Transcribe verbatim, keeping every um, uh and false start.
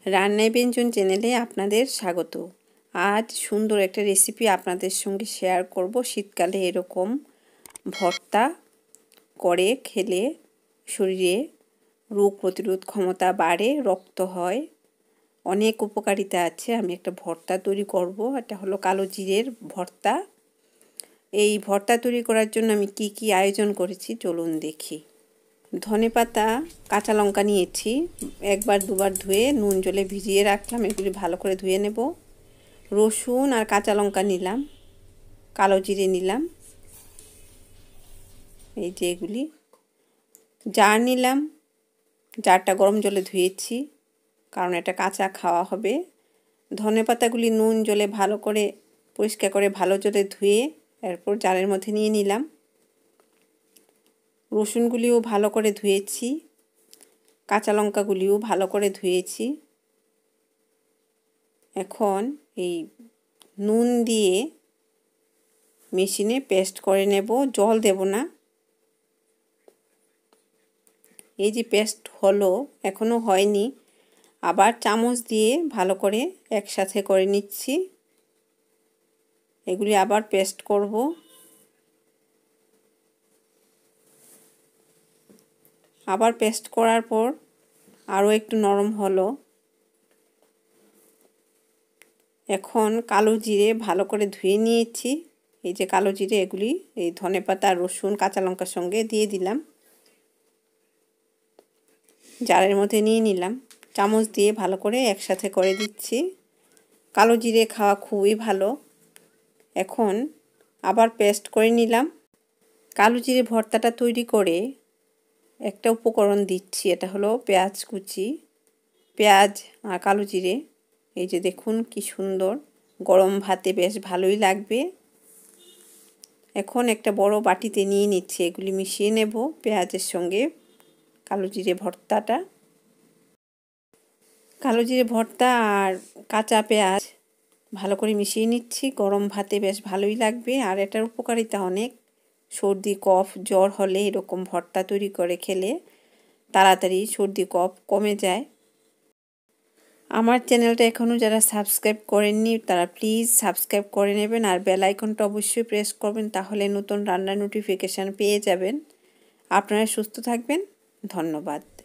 রান্নায় ব্যঞ্জন চ্যানেলে আপনাদের স্বাগত। আজ সুন্দর একটা রেসিপি আপনাদের সঙ্গে শেয়ার করব। শীতকালে এরকম ভর্তা করে খেলে শরীরে রোগ প্রতিরোধ ক্ষমতা বাড়ে, রক্ত হয়, অনেক উপকারিতা আছে। আমি একটা ভর্তা তৈরি করব। এটা হলো কালো জিরের ভর্তা। এই ভর্তা তৈরি করার জন্য আমি কি কি আয়োজন করেছি চলুন দেখি। ধনেপাতা, কাঁচা লঙ্কা নিয়েছি, একবার দুবার ধুয়ে নুন জলে ভিজিয়ে রাখলাম। এগুলি ভালো করে ধুয়ে নেব। রসুন আর কাঁচা লঙ্কা নিলাম, কালো জিরে নিলাম, এই যে এগুলি। জার নিলাম, জারটা গরম জলে ধুয়েছি কারণ এটা কাঁচা খাওয়া হবে। ধনেপাতাগুলি নুন জলে ভালো করে পরিষ্কার করে ভালো জলে ধুয়ে এরপর জারের মধ্যে নিয়ে নিলাম। রসুনগুলিও ভালো করে ধুয়েছি, কাঁচা লঙ্কাগুলিও ভালো করে ধুয়েছি। এখন এই নুন দিয়ে মেশিনে পেস্ট করে নেব, জল দেব না। এই যে পেস্ট হলো, এখনও হয়নি, আবার চামচ দিয়ে ভালো করে একসাথে করে নিচ্ছি। এগুলি আবার পেস্ট করব। আবার পেস্ট করার পর আরও একটু নরম হলো। এখন কালো জিরে ভালো করে ধুয়ে নিয়েছি। এই যে কালো জিরে, এগুলি এই ধনেপাতা, রসুন, কাঁচা লঙ্কার সঙ্গে দিয়ে দিলাম, জারের মধ্যে নিয়ে নিলাম। চামচ দিয়ে ভালো করে একসাথে করে দিচ্ছি। কালো জিরে খাওয়া খুবই ভালো। এখন আবার পেস্ট করে নিলাম। কালো জিরে ভর্তাটা তৈরি করে একটা উপকরণ দিচ্ছি, এটা হলো পেঁয়াজ কুচি। পেঁয়াজ আর কালো জিরে, এই যে দেখুন কি সুন্দর, গরম ভাতে বেশ ভালোই লাগবে। এখন একটা বড় বাটিতে নিয়ে নিচ্ছি, এগুলি মিশিয়ে নেব পেঁয়াজের সঙ্গে কালো জিরে ভর্তাটা। কালো জিরে ভর্তা আর কাঁচা পেঁয়াজ ভালো করে মিশিয়ে নিচ্ছি। গরম ভাতে বেশ ভালোই লাগবে। আর এটার উপকারিতা অনেক। সর্দি কফ জ্বর হলে এরকম ভর্তা তৈরি করে খেলে তাড়াতাড়ি সর্দি কফ কমে যায়। আমার চ্যানেলটা এখনও যারা সাবস্ক্রাইব করেননি তারা প্লিজ সাবস্ক্রাইব করে নেবেন, আর বেল আইকনটা অবশ্যই প্রেস করবেন, তাহলে নতুন রান্নার নোটিফিকেশান পেয়ে যাবেন। আপনারা সুস্থ থাকবেন। ধন্যবাদ।